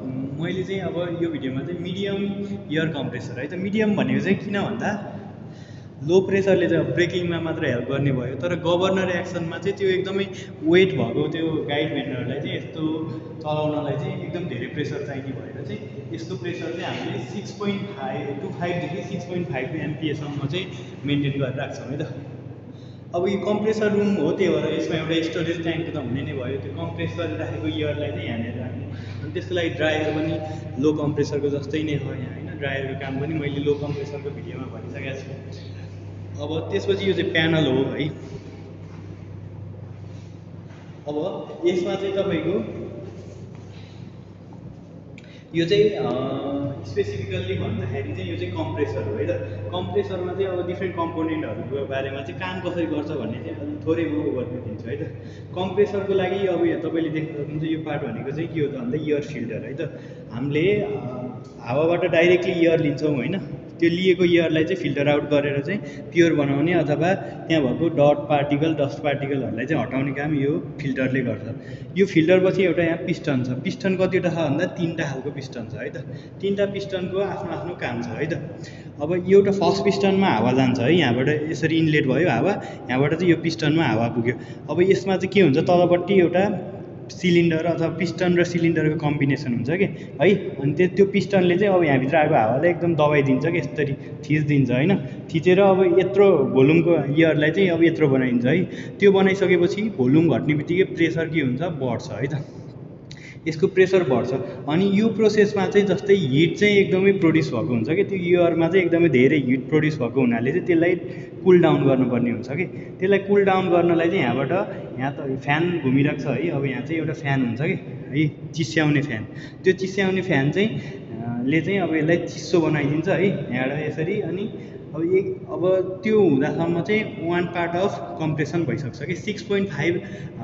मैले चाहिँ अब यो भिडियोमा चाहिँ मिडियम एयर कम्प्रेसर है त मिडियम भनेको चाहिँ किन भन्दा लो प्रेसरले चाहिँ ब्रेकिङमा मात्र हेल्प गर्ने भयो तर गभर्नर एक्सनमा चाहिँ त्यो एकदमै वेट भएको त्यो गाइड बेन्डरलाई चाहिँ यस्तो चलाउनलाई चाहिँ एकदम धेरै प्रेसर चाहिने भएर चाहिँ यसको प्रेसर चाहिँ हामीले 6.5 देखि 6.5 एमपिएसम्म चाहिँ मेन्टेन गरेर राख्छौँ है त अब यो कम्प्रेसर रुम हो त्यही भएर यसमा एउटा स्टोरेज ट्याङ्क त हुने नै भयो त्यो कम्प्रेस गरिराखेको एयरलाई चाहिँ यहाँनिर राख्ने अनि त्यसको लागि ड्रायर पनि लो कम्प्रेसरको जस्तै नै हो यहाँ होइन ड्रायरको काम पनि मैले लो कम्प्रेसरको भिडियोमा भनिसकेको छु अब त्यसपछि यो चाहिँ प्यानल हो है अब यसमा चाहिँ तपाईँको यो चाहिँ स्पेसिफिकल्ली भन्दाखेरि चाहिँ यो चाहिँ कम्प्रेसर हो है त कम्प्रेसरमा चाहिँ अब डिफ्रेन्ट कम्पोनेन्टहरूको बारेमा चाहिँ काम कसरी गर्छ भन्ने चाहिँ अलिक थोरै म ओभरभ्यू दिन्छु है त कम्प्रेसरको लागि अब यहाँ तपाईँले देख्न सक्नुहुन्छ यो पार्ट भनेको चाहिँ के हो त भन्दा एयर फिल्टर है त हामीले हावाबाट डाइरेक्टली एयर लिन्छौँ होइन त्यो लिएको एयरलाई चाहिँ फिल्टर आउट गरेर चाहिँ प्योर बनाउने अथवा त्यहाँ भएको डस्ट पार्टिकलहरूलाई चाहिँ हटाउने काम यो फिल्टरले गर्छ यो फिल्टरपछि एउटा यहाँ पिस्टन छ पिस्टन कतिवटा छ भन्दा 3टा खालको पिस्टन छ है त 3टा पिस्टनको आफ्नो आफ्नो काम छ है त अब एउटा फर्स्ट पिस्टनमा हावा जान्छ है यहाँबाट यसरी इनलेट भयो हावा यहाँबाट चाहिँ यो पिस्टनमा हावा पुग्यो अब यसमा चाहिँ के हुन्छ तलपट्टि एउटा सिलिन्डर अथवा पिस्टन र सिलिन्डरको कम्बिनेसन हुन्छ कि है अनि त्यो पिस्टनले चाहिँ अब यहाँभित्र आएको हावालाई एकदम दबाइदिन्छ कि यसरी थिचिदिन्छ होइन थिचेर अब यत्रो भोल्युमको एयरलाई चाहिँ अब यत्रो बनाइदिन्छ है त्यो बनाइसकेपछि भोल्युम घट्ने बित्तिकै प्रेसर के हुन्छ बढ्छ है त यसको प्रेसर बढ्छ अनि यो प्रोसेसमा चाहिँ जस्तै हिट चाहिँ एकदमै प्रोड्युस भएको हुन्छ कि त्यो एयरमा चाहिँ एकदमै धेरै हिट प्रोड्युस भएको हुनाले चाहिँ त्यसलाई कुल डाउन गर्नुपर्ने हुन्छ कि त्यसलाई कुल डाउन गर्नलाई चाहिँ यहाँबाट यहाँ त फ्यान घुमिरहेको छ है अब यहाँ चाहिँ एउटा फ्यान हुन्छ कि है चिस्याउने फ्यान त्यो चिस्याउने फ्यान चाहिँ ले चाहिँ अब यसलाई चिसो बनाइदिन्छ है यहाँबाट यसरी अनि अब त्यो हुँदासम्म चाहिँ 1 पार्ट अफ कम्प्रेसन भइसक्छ कि 6.5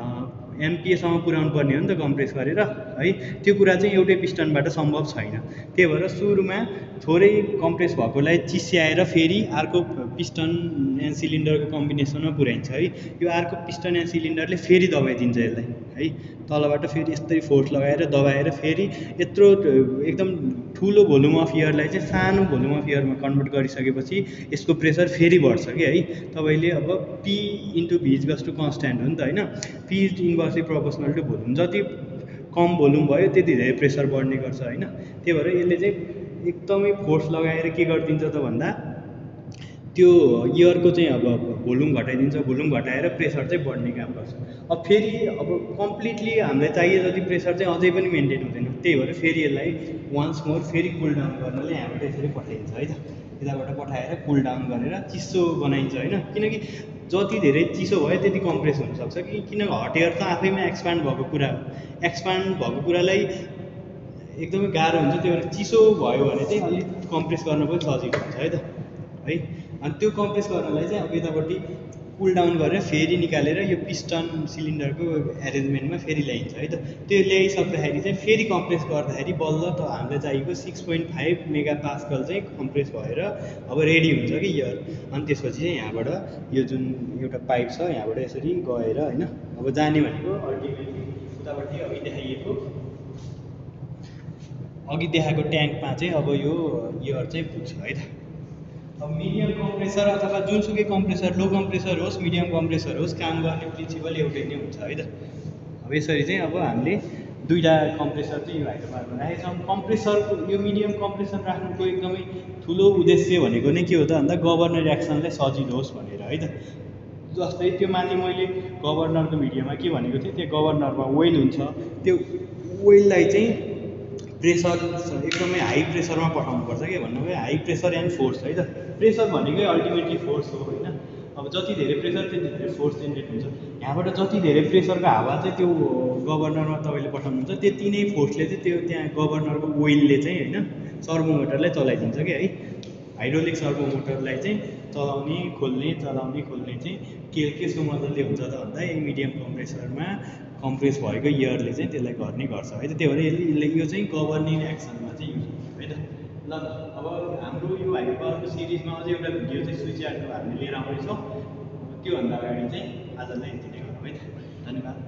एमपिएसम्म पुर्याउनु पर्ने हो नि त कम्प्रेस गरेर है त्यो कुरा चाहिँ एउटै पिस्टनबाट सम्भव छैन त्यही भएर सुरुमा थोरै कम्प्रेस भएकोलाई चिस्याएर फेरि अर्को पिस्टन एन्ड सिलिन्डरको कम्बिनेसनमा पुर्याइन्छ है यो अर्को पिस्टन एन्ड सिलिन्डरले फेरि दबाइदिन्छ यसलाई है तलबाट फेरि यस्तरी फोर्स लगाएर दबाएर फेरि यत्रो एकदम ठुलो भोल्युम अफ एयरलाई चाहिँ सानो भोल्युम अफ एयरमा कन्भर्ट गरिसकेपछि यसको प्रेसर फेरि बढ्छ कि है तपाईँले अब P into V equals to constant हो नि त होइन P is inversely proportional to volume जति कम भोल्युम भयो त्यति धेरै प्रेसर बढ्ने गर्छ होइन त्यही भएर यसले चाहिँ एकदमै फोर्स लगाएर के गरिदिन्छ त भन्दा त्यो एयरको चाहिँ अब भोल्युम घटाइदिन्छ भोल्युम घटाएर प्रेसर चाहिँ बढ्ने काम गर्छ अब फेरि अब कम्प्लिटली हामीलाई चाहिए जति प्रेसर चाहिँ अझै पनि मेन्टेन हुँदैन त्यही भएर फेरि यसलाई वान्स मोर फेरि कुल डाउन गर्नले यहाँबाट यसरी पठाइन्छ है त यताबाट पठाएर कुल डाउन गरेर चिसो बनाइन्छ होइन किनकि जति धेरै चिसो भयो त्यति कम्प्रेस हुनसक्छ किन हट एयर त आफैमा एक्सपान्ड भएको कुरा हो एक्सपान्ड भएको कुरालाई एकदमै गाह्रो हुन्छ त्यही भएर चिसो भयो भने चाहिँ अलिक कम्प्रेस गर्न पनि सजिलो हुन्छ है त है अनि त्यो कम्प्रेस गर्नलाई चाहिँ अब यतापट्टि कुल डाउन गरेर फेरि निकालेर यो पिस्टन सिलिन्डरको एरेन्जमेन्टमा फेरि ल्याइन्छ है त त्यो ल्याइसक्दाखेरि चाहिँ फेरि कम्प्रेस गर्दाखेरि बल्ल त हामीलाई चाहिएको 6.5 मेगा पास्कल चाहिँ कम्प्रेस भएर अब रेडी हुन्छ कि एयर अनि त्यसपछि चाहिँ यहाँबाट यो जुन एउटा पाइप छ यहाँबाट यसरी गएर होइन अब जाने भनेको अल्टिमेटली उतापट्टि अघि देखाएको ट्याङ्कमा चाहिँ अब यो एयर चाहिँ पुग्छ है त अब मिडियम कम्प्रेसर अथवा जुनसुकै कम्प्रेसर लो कम्प्रेसर होस् मिडियम कम्प्रेसर होस् काम गर्ने प्रिन्सिपल एउटै नै हुन्छ है त अब यसरी चाहिँ अब हामीले दुईवटा कम्प्रेसर चाहिँ यो हाइड्रोपावरमा राखेका छौँ कम्प्रेसरको यो मिडियम कम्प्रेसर राख्नुको एकदमै ठुलो उद्देश्य भनेको नै के हो त भन्दा गभर्नर एक्सनलाई सजिलो होस् भनेर है त जस्तै त्यो माथि मैले गभर्नरको भिडियोमा के भनेको थिएँ त्यो गभर्नरमा ओइल हुन्छ त्यो ओइललाई चाहिँ प्रेसर एकदमै हाई प्रेसरमा पठाउनुपर्छ के भन्नुभयो हाई प्रेसर एन्ड फोर्स है त प्रेसर भनेकै अल्टिमेटली फोर्स हो होइन अब जति धेरै प्रेसर त्यति धेरै फोर्स जेनेरेट हुन्छ यहाँबाट जति धेरै प्रेसरको हावा चाहिँ त्यो गभर्नरमा तपाईँले पठाउनुहुन्छ त्यति नै फोर्सले चाहिँ त्यो त्यहाँ गभर्नरको ओइलले चाहिँ होइन सर्भोमोटरलाई चलाइदिन्छ कि है हाइड्रोलिक सर्भोमोटरलाई चाहिँ चलाउने खोल्ने चाहिँ केसको मजाले हुन्छ त भन्दा यो मिडियम कम्प्रेसरमा कम्प्रेस भएको एयरले चाहिँ त्यसलाई गर्ने गर्छ है त त्यही भएर यसले यो चाहिँ गभर्निङ एक्सनमा चाहिँ युज हुन्छ है त ल अब हाम्रो यो हाइड्रोपावरको सिरिजमा अझै एउटा भिडियो चाहिँ स्विच यार्डको हामीले लिएर आउँदैछौँ त्योभन्दा अगाडि चाहिँ आजलाई यति नै गरौँ है त धन्यवाद